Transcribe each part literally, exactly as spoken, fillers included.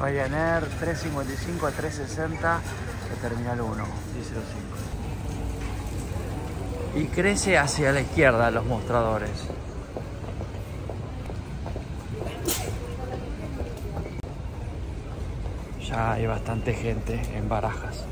Ryanair tres cincuenta y cinco a tres sesenta de Terminal uno, diez cero cinco. Y crece hacia la izquierda los mostradores. Ya hay bastante gente en Barajas.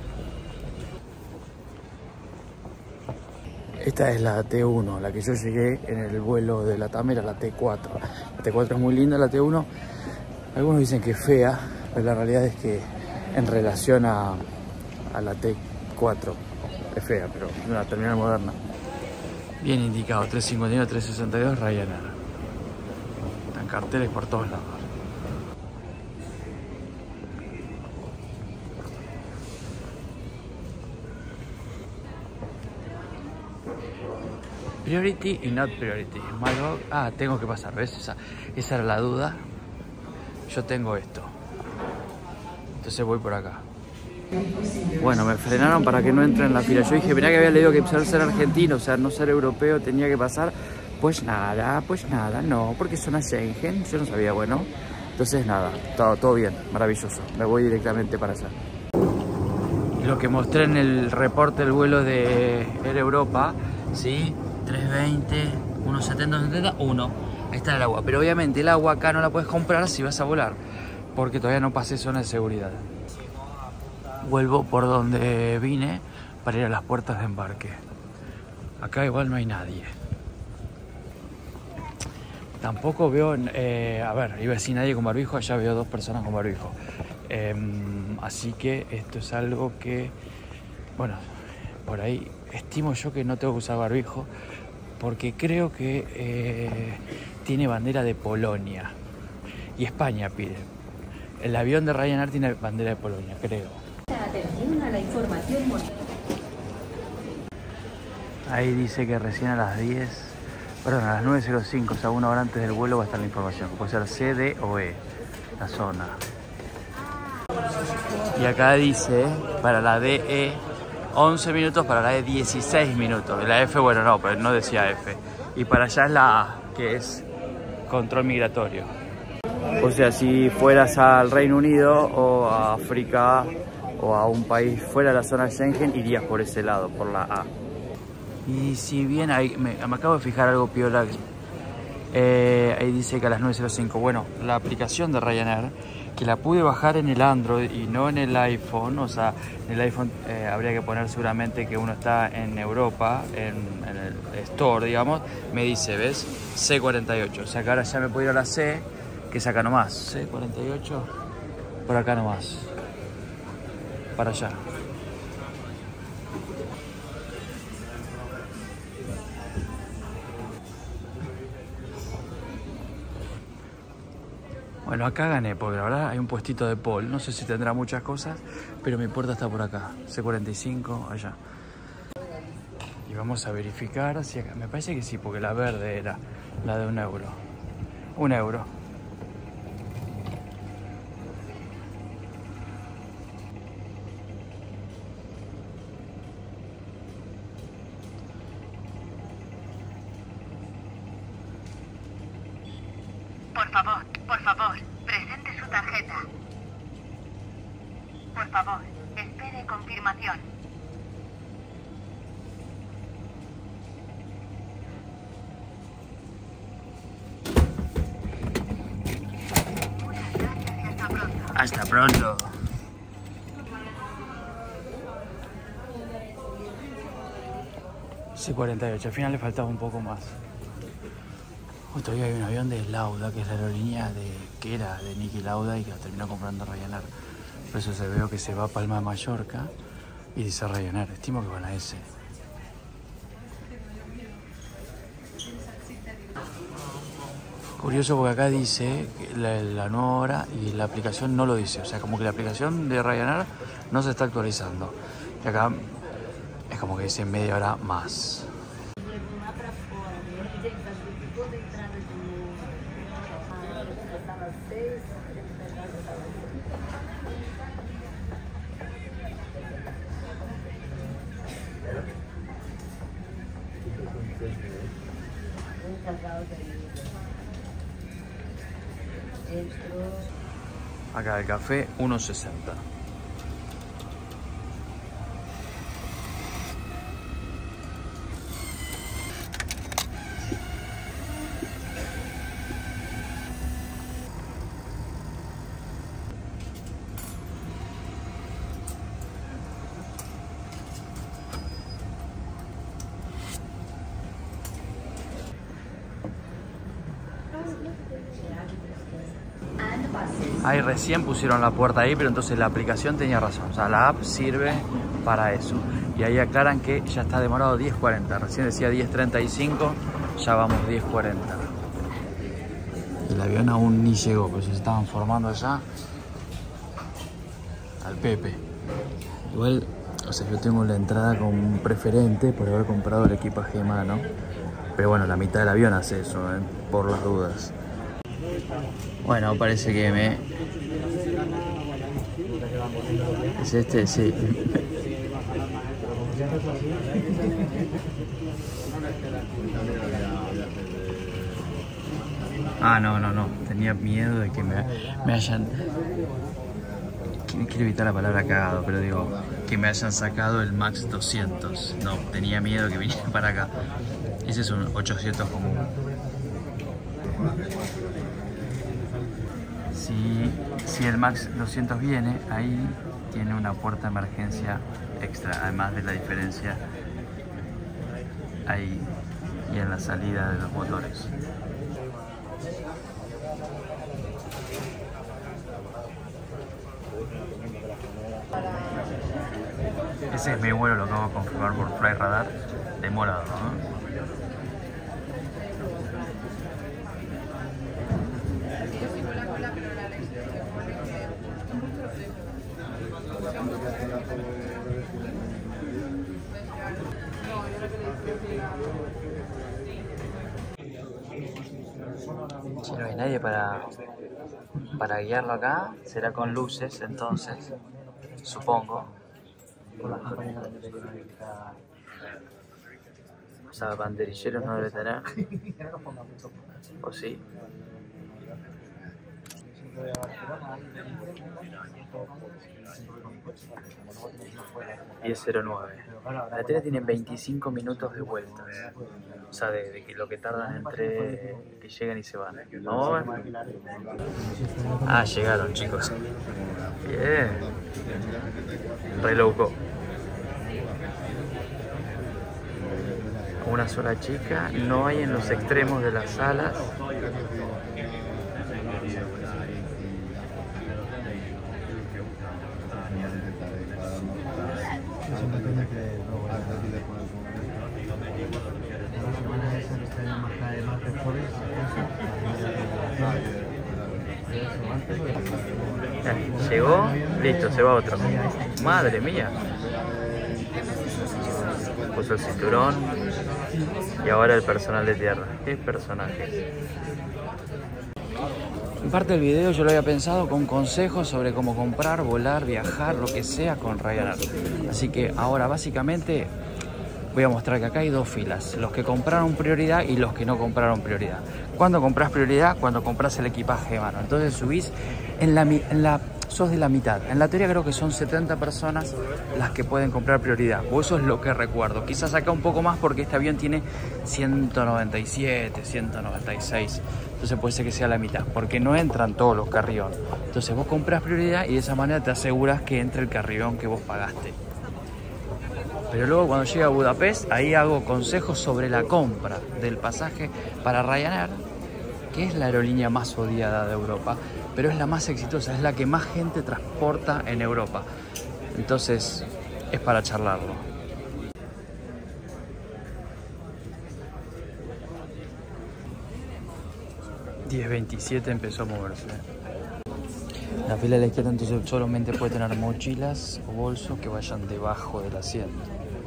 Esta es la T uno, la que yo llegué en el vuelo de Latam, era la T cuatro. La T cuatro es muy linda, la T uno, algunos dicen que es fea, pero la realidad es que en relación a, a la T cuatro es fea, pero es una terminal moderna. Bien indicado, tres cincuenta y uno, tres sesenta y dos, Ryanair. Están carteles por todos lados. Priority y not priority. My dog. Ah, tengo que pasar, ¿ves? Esa, esa era la duda. Yo tengo esto. Entonces voy por acá. Bueno, me frenaron para que no entre en la fila. Yo dije, mirá que había leído que ser, ser argentino, o sea, no ser europeo, tenía que pasar. Pues nada, pues nada, no, porque son a Schengen. Yo no sabía, bueno. Entonces nada, todo, todo bien, maravilloso. Me voy directamente para allá. Lo que mostré en el reporte del vuelo de Air Europa, ¿sí? tres veinte, uno setenta, uno setenta, uno. Ahí está el agua. Pero obviamente el agua acá no la puedes comprar si vas a volar, porque todavía no pasé zona de seguridad. Vuelvo por donde vine para ir a las puertas de embarque. Acá igual no hay nadie. Tampoco veo, eh, a ver, iba a decir nadie con barbijo, allá veo dos personas con barbijo. Eh, así que esto es algo que, bueno, por ahí estimo yo que no tengo que usar barbijo, porque creo que eh, tiene bandera de Polonia y España pide. El avión de Ryanair tiene bandera de Polonia, creo. Atención a la información. Ahí dice que recién a las diez, perdón, a las nueve cero cinco, o sea, una hora antes del vuelo va a estar la información. Puede ser C, D o E, la zona. Y acá dice, para la D E, once minutos, para la E, dieciséis minutos. La F, bueno, no, pero no decía F. Y para allá es la A, que es control migratorio. O sea, si fueras al Reino Unido o a África o a un país fuera de la zona Schengen, irías por ese lado, por la A. Y si bien ahí, me, me acabo de fijar algo piola, eh, ahí dice que a las nueve cero cinco, bueno, la aplicación de Ryanair, que la pude bajar en el Android y no en el iPhone, o sea, en el iPhone eh, habría que poner seguramente que uno está en Europa, en, en el Store, digamos, me dice, ¿ves? C cuarenta y ocho, o sea que ahora ya me puedo ir a la C, que es acá nomás, C cuarenta y ocho, por acá nomás, para allá. Bueno, acá gané, porque la verdad hay un puestito de Paul. No sé si tendrá muchas cosas, pero mi puerta está por acá. C cuarenta y cinco, allá. Y vamos a verificar si acá. Me parece que sí, porque la verde era la de un euro. Un euro. Por favor, por favor, presente su tarjeta. Por favor, espere confirmación. Muchas gracias y hasta pronto. Hasta pronto. C cuarenta y ocho, al final le faltaba un poco más. Oh, todavía hay un avión de Lauda, que es la aerolínea de, que era de Niki Lauda y que la terminó comprando Ryanair. Por eso se veo que se va a Palma de Mallorca y dice Ryanair. Estimo que van a ese. Curioso porque acá dice la, la nueva hora y la aplicación no lo dice. O sea, como que la aplicación de Ryanair no se está actualizando. Y acá es como que dice media hora más. Acá el café uno sesenta. Ahí recién pusieron la puerta ahí, pero entonces la aplicación tenía razón. O sea, la app sirve para eso. Y ahí aclaran que ya está demorado diez cuarenta. Recién decía diez treinta y cinco, ya vamos diez cuarenta. El avión aún ni llegó, pues se estaban formando ya al Pepe. Igual, o sea, yo tengo la entrada como un preferente por haber comprado el equipaje de mano. Pero bueno, la mitad del avión hace eso, ¿eh? Por las dudas. Bueno, parece que me... ¿Es este? Sí. Ah, no, no, no. Tenía miedo de que me, me hayan... Quiero evitar la palabra cagado, pero digo, que me hayan sacado el Max doscientos. No, tenía miedo que viniera para acá. Ese es un ochocientos común. Si, si el Max doscientos viene, ahí tiene una puerta de emergencia extra, además de la diferencia ahí y en la salida de los motores. Ese es mi vuelo, lo acabo de confirmar por Flyradar, demorado, ¿no? Si no hay nadie para, para guiarlo acá, será con luces entonces, supongo. O sea, banderilleros no debe tener. ¿O sí? diez cero nueve. La tele tiene veinticinco minutos de vuelta. O sea, de, de que lo que tardan entre que llegan y se van. Vamos a ver. Ah, llegaron, chicos. Bien. Re loco. Una sola chica. No hay en los extremos de las salas. Llegó, listo, se va otro. Madre mía. Puso el cinturón y ahora el personal de tierra. ¿Qué personajes? En parte del video yo lo había pensado con consejos sobre cómo comprar, volar, viajar, lo que sea con Ryanair. Así que ahora básicamente voy a mostrar que acá hay dos filas. Los que compraron prioridad y los que no compraron prioridad. ¿Cuándo compras prioridad? Cuando compras el equipaje de mano. Entonces subís en la... En la sos de la mitad. En la teoría creo que son setenta personas las que pueden comprar prioridad. O eso es lo que recuerdo. Quizás acá un poco más porque este avión tiene ciento noventa y siete, ciento noventa y seis. Entonces puede ser que sea la mitad. Porque no entran todos los carry-on. Entonces vos compras prioridad y de esa manera te aseguras que entre el carry-on que vos pagaste. Pero luego cuando llega a Budapest, ahí hago consejos sobre la compra del pasaje para Ryanair, que es la aerolínea más odiada de Europa, pero es la más exitosa, es la que más gente transporta en Europa. Entonces, es para charlarlo. diez veintisiete empezó a moverse. La fila de la izquierda entonces solamente puede tener mochilas o bolsos que vayan debajo del asiento.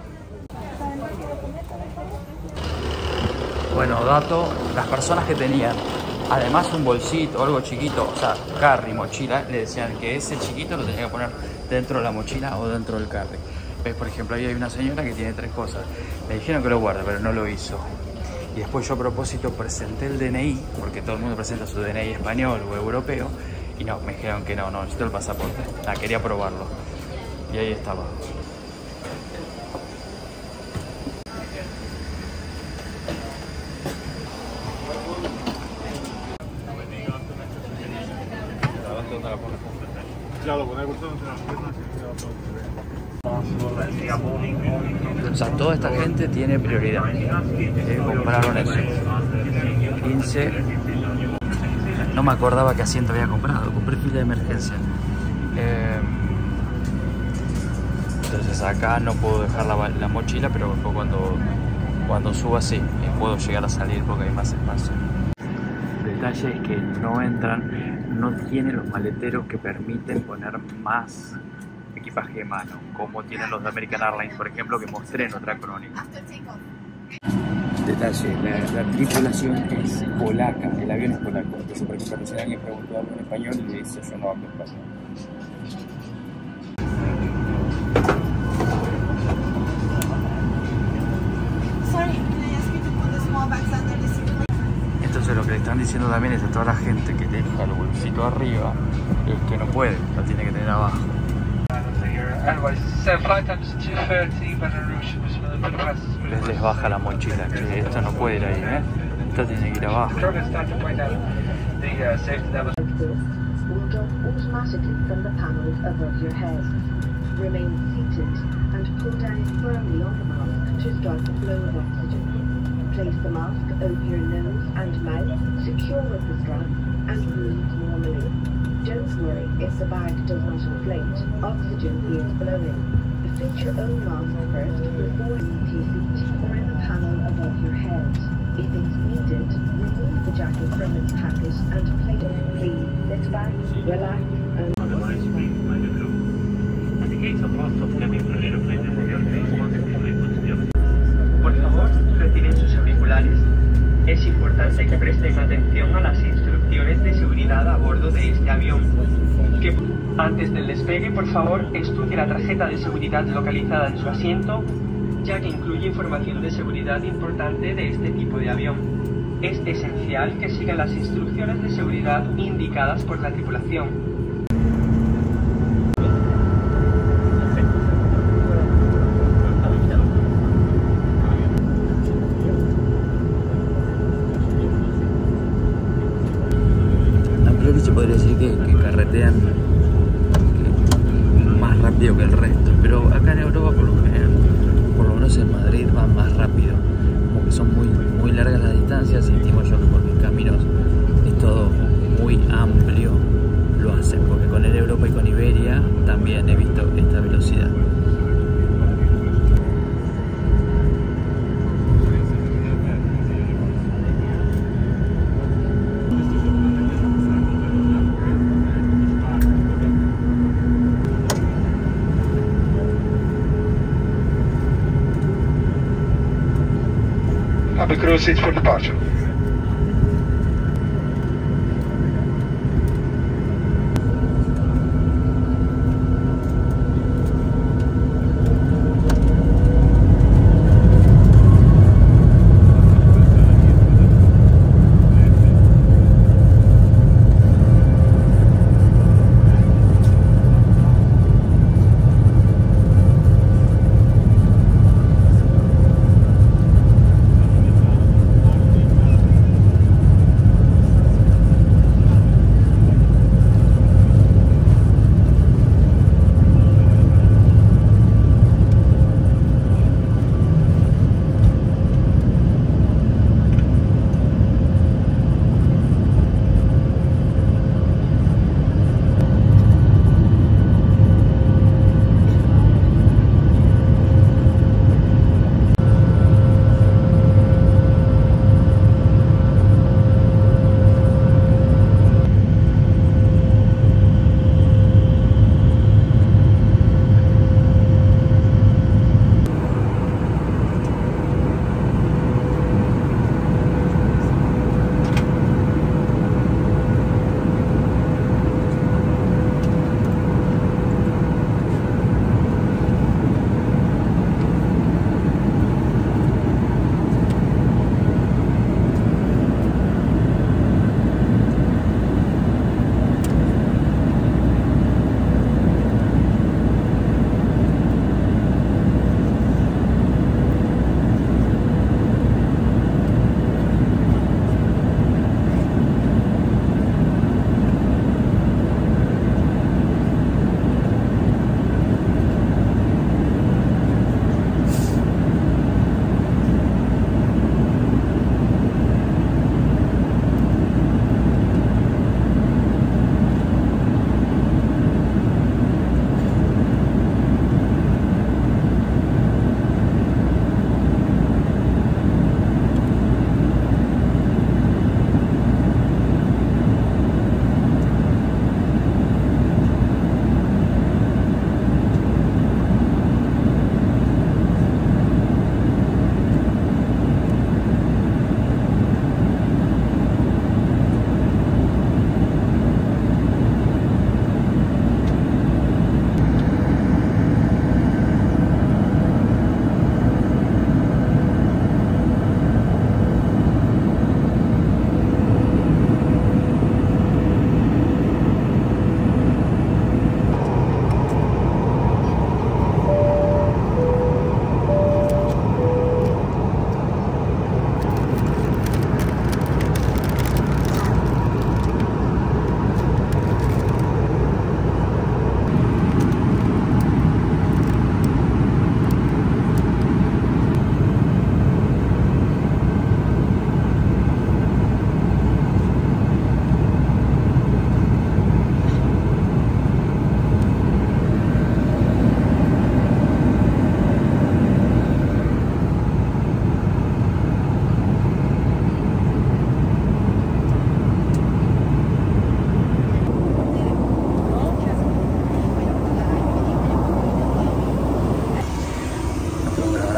Bueno, dato, las personas que tenían además un bolsito o algo chiquito, o sea, carry, mochila, le decían que ese chiquito lo tenía que poner dentro de la mochila o dentro del carry. ¿Ves? Por ejemplo, ahí hay una señora que tiene tres cosas. Le dijeron que lo guarde, pero no lo hizo. Y después yo a propósito presenté el D N I, porque todo el mundo presenta su D N I español o europeo, Y no, me dijeron que no, no necesito el pasaporte. Ah, quería probarlo. Y ahí estaba. O sea, toda esta gente tiene prioridad. Eh, compraron eso. quince. No me acordaba qué asiento había comprado. Compré fila de emergencia. Eh, entonces acá no puedo dejar la, la mochila, pero cuando, cuando suba sí, puedo llegar a salir porque hay más espacio. El detalle es que no entran, no tienen los maleteros que permiten poner más equipaje de mano, como tienen los de American Airlines, por ejemplo, que mostré en otra crónica. Detalle, la, la tripulación es polaca, el avión es polaco, entonces por ejemplo si alguien preguntó algo en español y le dice yo no hablo español. Entonces lo que le están diciendo también es a toda la gente que deja el bolsito arriba, es que no puede, lo tiene que tener abajo. Les, les baja la mochila, que esto no puede ir ahí, ¿eh? Esto tiene que ir abajo. Place the mask over your nose and mouth, secure with the strap, and breathe normally. Don't worry if the bag does not inflate. Oxygen is blowing. Fit your own mask first before leaving your seat or in the panel above your head. If it's needed, remove the jacket from its packet and place it. Please sit back, relax, and... Por favor, retiren sus auriculares. Es importante que presten atención a las instrucciones de seguridad a bordo de este avión. Que antes del despegue, por favor, estudie la tarjeta de seguridad localizada en su asiento, ya que incluye información de seguridad importante de este tipo de avión. Es esencial que sigan las instrucciones de seguridad indicadas por la tripulación. Se podría decir que, que carretean que más rápido que el resto, pero acá en Europa por lo general, por lo menos en Madrid van más rápido, como que son muy, muy largas las distancias, y estimo yo que por mis caminos es todo muy amplio, lo hacen, porque con Air Europa y con Iberia también he visto esta velocidad. Have a crew seats for departure.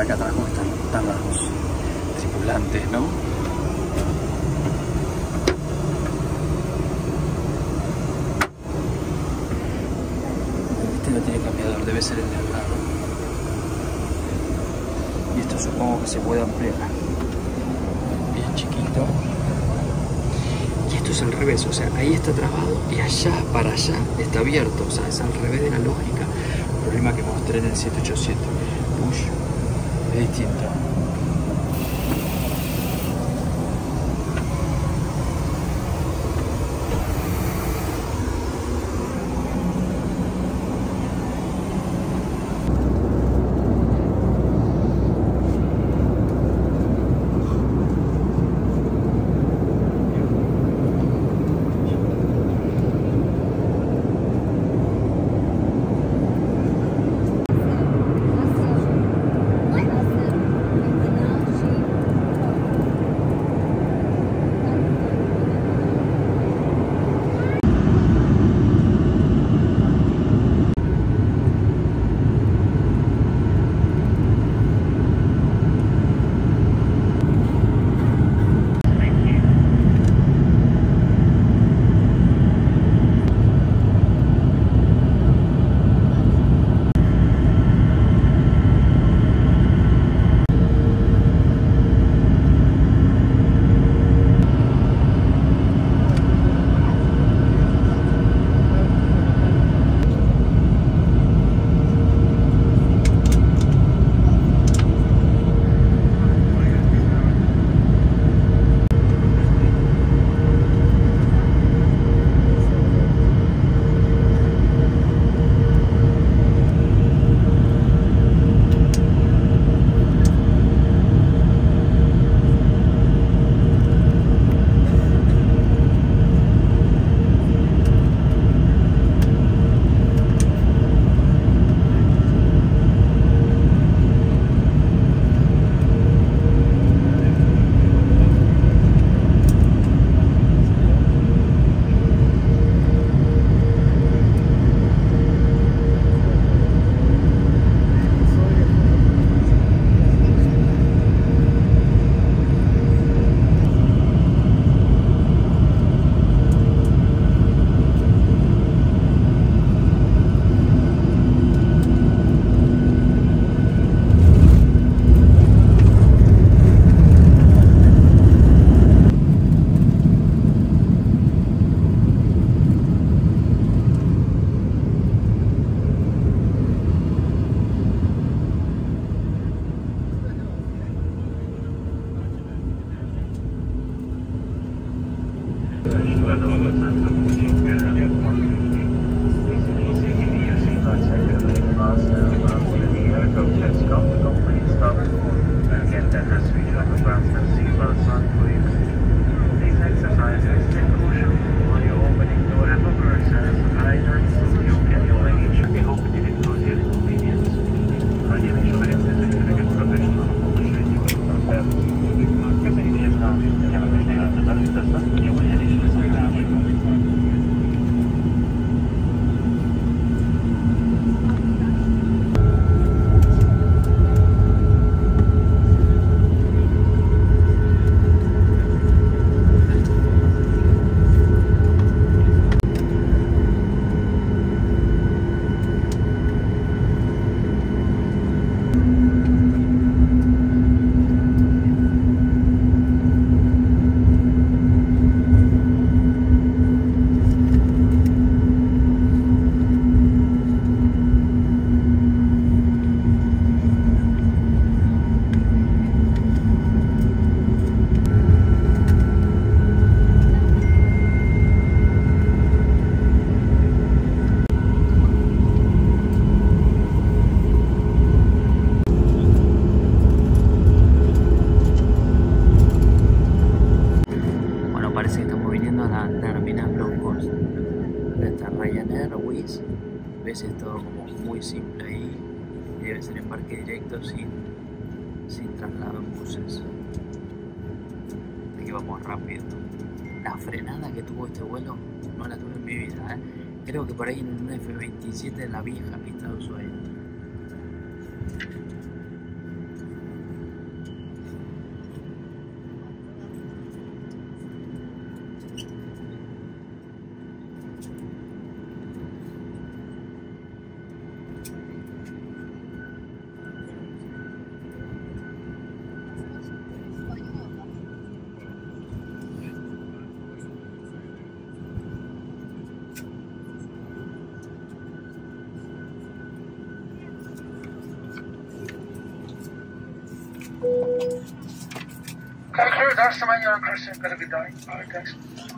acá atrás cómo están, están los tripulantes, ¿no? Este no tiene cambiador, debe ser el de al lado. Y esto supongo que se puede ampliar. Bien chiquito. Y esto es al revés, o sea, ahí está trabado y allá para allá está abierto, o sea, es al revés de la lógica. El problema que mostré en el siete ocho siete. Uy, es distinto. ¿Ves? Es todo como muy simple ahí. Debe ser embarque directo sin, sin traslado en buses. Así que vamos rápido. La frenada que tuvo este vuelo no la tuve en mi vida, ¿eh? Creo que por ahí en un F veintisiete en la vieja pista de Ushuaia. Okay, that's the man you're crossing. Got a good day. Alright, thanks.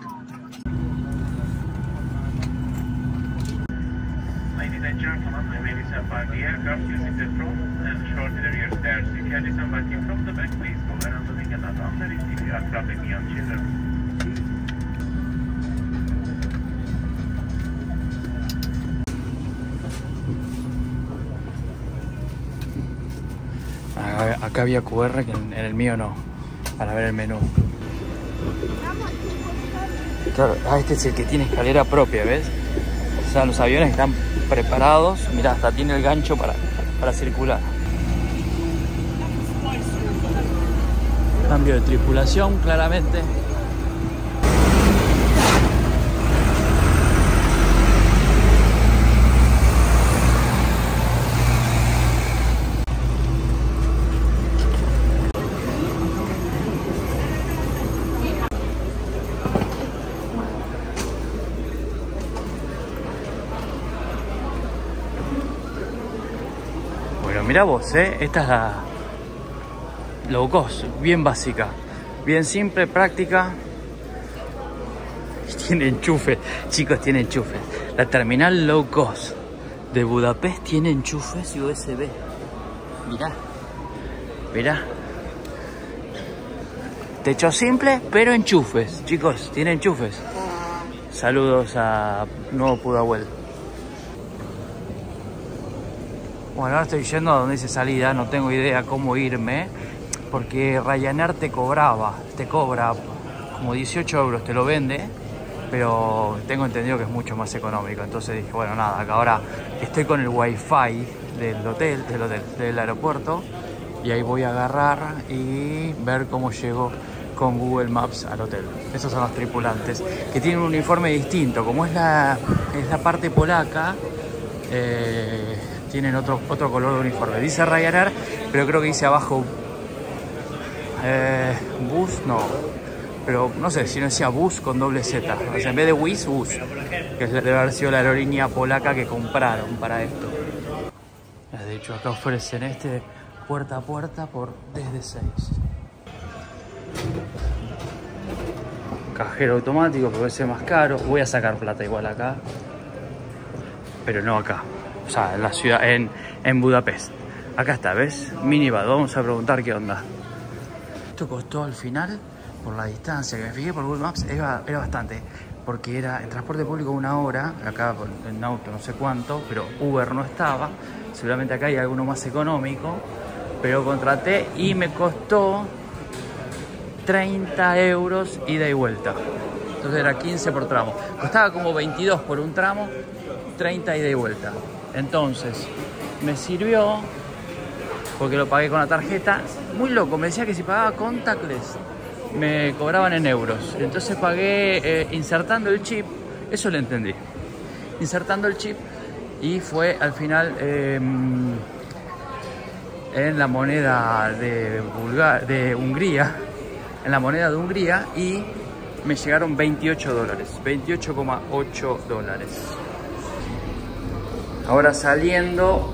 Ladies and gentlemen, my name is Afar. The aircraft using the front and short rear stairs. If you are disembarking from the back, please go around the wing and not on the receive aircraft with young children. Acá había Q R que en el mío no, para ver el menú. Claro, ah, este es el que tiene escalera propia, ¿ves? O sea, los aviones están preparados. Mirá, hasta tiene el gancho para, para circular. Cambio de tripulación, claramente. Mirá vos, ¿eh? Esta es la low cost, bien básica, bien simple, práctica. Tiene enchufe, chicos, tiene enchufe. La terminal low cost de Budapest tiene enchufes y U S B. Mirá, mirá. Techo simple, pero enchufes, chicos, tiene enchufes. Saludos a Nuevo Pudahuel. Bueno, ahora estoy yendo a donde dice salida, no tengo idea cómo irme, porque Ryanair te cobraba, te cobra como dieciocho euros, te lo vende, pero tengo entendido que es mucho más económico. Entonces dije, bueno, nada, acá ahora estoy con el wifi del hotel, del hotel, del aeropuerto, y ahí voy a agarrar y ver cómo llego con Google Maps al hotel. Esos son los tripulantes, que tienen un uniforme distinto, como es la, es la parte polaca. Eh, tienen otro, otro color de uniforme. Dice Ryanair, pero creo que dice abajo eh, bus, no. Pero no sé si no decía bus con doble Z. O sea, en vez de Wizz, bus. Que debe haber sido la aerolínea polaca que compraron para esto. De hecho, acá ofrecen este puerta a puerta por desde seis. Cajero automático, porque es más caro. Voy a sacar plata igual acá, pero no acá. O sea, en la ciudad, en, en Budapest. Acá está, ¿ves? Minivan, vamos a preguntar qué onda. Esto costó al final, por la distancia que me fijé por Google Maps, era, era bastante. Porque era en transporte público una hora, acá en auto no sé cuánto, pero Uber no estaba. Seguramente acá hay alguno más económico, pero contraté y me costó treinta euros ida y vuelta. Entonces era quince por tramo. Costaba como veintidós por un tramo, treinta ida y vuelta. Entonces me sirvió porque lo pagué con la tarjeta. Muy loco, me decía que si pagaba contactless me cobraban en euros. Entonces pagué eh, insertando el chip. Eso lo entendí. Insertando el chip, y fue al final eh, en la moneda de, Bulgar de Hungría. En la moneda de Hungría, y me llegaron veintiocho dólares. veintiocho coma ocho dólares. Ahora saliendo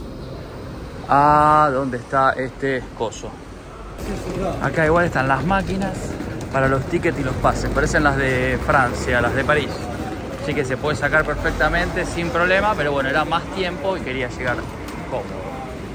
a donde está este coso. Acá igual están las máquinas para los tickets y los pases. Parecen las de Francia, las de París. Así que se puede sacar perfectamente sin problema, pero bueno, era más tiempo y quería llegar cómodo.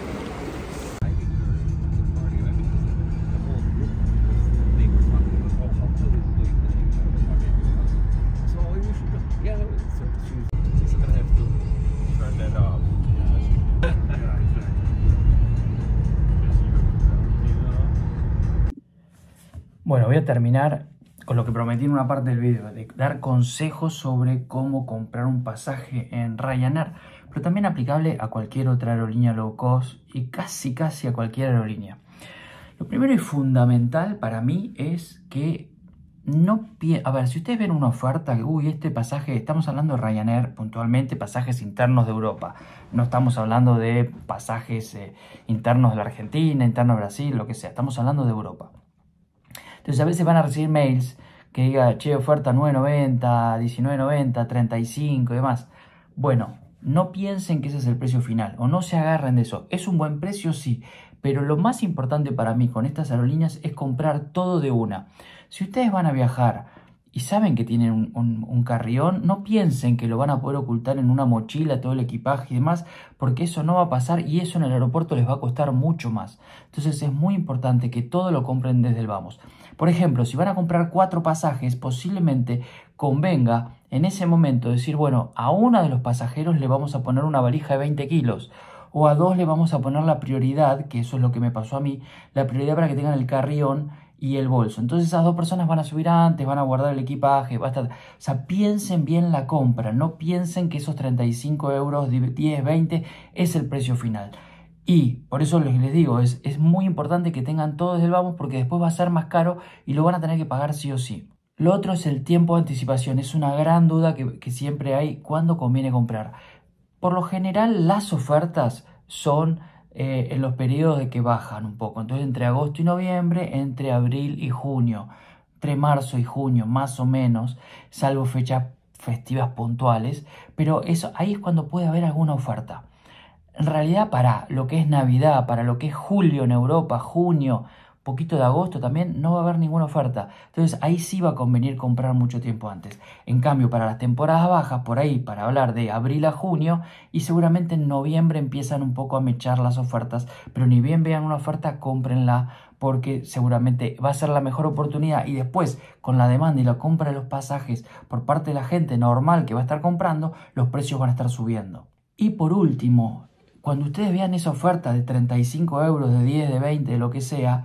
Bueno, voy a terminar con lo que prometí en una parte del video, de dar consejos sobre cómo comprar un pasaje en Ryanair, pero también aplicable a cualquier otra aerolínea low cost y casi casi a cualquier aerolínea. Lo primero y fundamental para mí es que no... A ver, si ustedes ven una oferta que, uy, este pasaje, estamos hablando de Ryanair puntualmente, pasajes internos de Europa, no estamos hablando de pasajes eh, internos de la Argentina, internos de Brasil, lo que sea, estamos hablando de Europa. Entonces a veces van a recibir mails que diga, che, oferta nueve noventa, diecinueve noventa, treinta y cinco y demás. Bueno, no piensen que ese es el precio final o no se agarren de eso. Es un buen precio, sí, pero lo más importante para mí con estas aerolíneas es comprar todo de una. Si ustedes van a viajar y saben que tienen un, un, un carrión, no piensen que lo van a poder ocultar en una mochila, todo el equipaje y demás, porque eso no va a pasar y eso en el aeropuerto les va a costar mucho más. Entonces es muy importante que todo lo compren desde el vamos. Por ejemplo, si van a comprar cuatro pasajes, posiblemente convenga en ese momento decir, bueno, a uno de los pasajeros le vamos a poner una valija de veinte kilos. O a dos le vamos a poner la prioridad, que eso es lo que me pasó a mí, la prioridad para que tengan el carrión y el bolso. Entonces esas dos personas van a subir antes, van a guardar el equipaje, va a estar... O sea, piensen bien la compra, no piensen que esos treinta y cinco euros, diez, veinte es el precio final. Y por eso les, les digo, es, es muy importante que tengan todo desde el vamos porque después va a ser más caro y lo van a tener que pagar sí o sí. Lo otro es el tiempo de anticipación, es una gran duda que, que siempre hay cuando conviene comprar. Por lo general las ofertas son eh, en los periodos de que bajan un poco. Entonces entre agosto y noviembre, entre abril y junio, entre marzo y junio más o menos, salvo fechas festivas puntuales. Pero eso, ahí es cuando puede haber alguna oferta. En realidad para lo que es Navidad, para lo que es julio en Europa, junio, poquito de agosto también, no va a haber ninguna oferta. Entonces ahí sí va a convenir comprar mucho tiempo antes. En cambio, para las temporadas bajas, por ahí, para hablar de abril a junio, y seguramente en noviembre empiezan un poco a mechar las ofertas, pero ni bien vean una oferta, cómprenla, porque seguramente va a ser la mejor oportunidad. Y después, con la demanda y la compra de los pasajes por parte de la gente normal que va a estar comprando, los precios van a estar subiendo. Y por último, cuando ustedes vean esa oferta de treinta y cinco euros, de diez, de veinte, de lo que sea,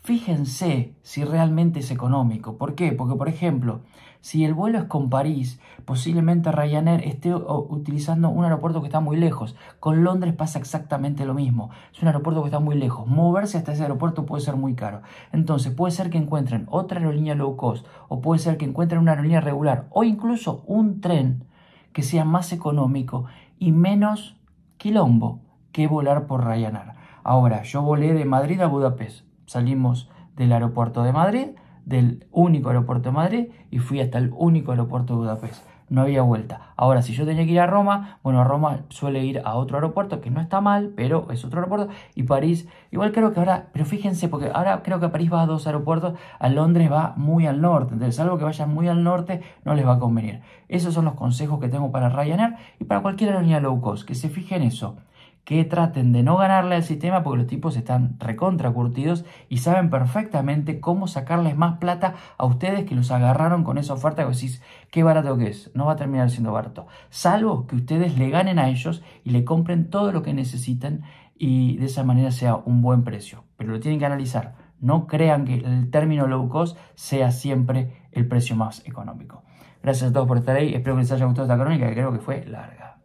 fíjense si realmente es económico. ¿Por qué? Porque, por ejemplo, si el vuelo es con París, posiblemente Ryanair esté utilizando un aeropuerto que está muy lejos. Con Londres pasa exactamente lo mismo. Es un aeropuerto que está muy lejos. Moverse hasta ese aeropuerto puede ser muy caro. Entonces, puede ser que encuentren otra aerolínea low cost, o puede ser que encuentren una aerolínea regular, o incluso un tren que sea más económico y menos quilombo que volar por Ryanair. Ahora, yo volé de Madrid a Budapest. Salimos del aeropuerto de Madrid, del único aeropuerto de Madrid, y fui hasta el único aeropuerto de Budapest. No había vuelta. Ahora, si yo tenía que ir a Roma, bueno, a Roma suele ir a otro aeropuerto, que no está mal, pero es otro aeropuerto, y París, igual creo que ahora, pero fíjense, porque ahora creo que a París va a dos aeropuertos, a Londres va muy al norte, entonces algo que vayan muy al norte no les va a convenir. Esos son los consejos que tengo para Ryanair y para cualquier aerolínea low cost, que se fijen eso. Que traten de no ganarle al sistema porque los tipos están recontra curtidos y saben perfectamente cómo sacarles más plata a ustedes que los agarraron con esa oferta que decís, qué barato que es, no va a terminar siendo barato. Salvo que ustedes le ganen a ellos y le compren todo lo que necesiten y de esa manera sea un buen precio. Pero lo tienen que analizar. No crean que el término low cost sea siempre el precio más económico. Gracias a todos por estar ahí. Espero que les haya gustado esta crónica que creo que fue larga.